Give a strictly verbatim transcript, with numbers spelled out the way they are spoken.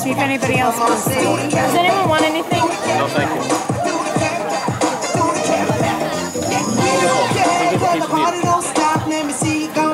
See if anybody else wants some. Does anyone want anything? No, thank you.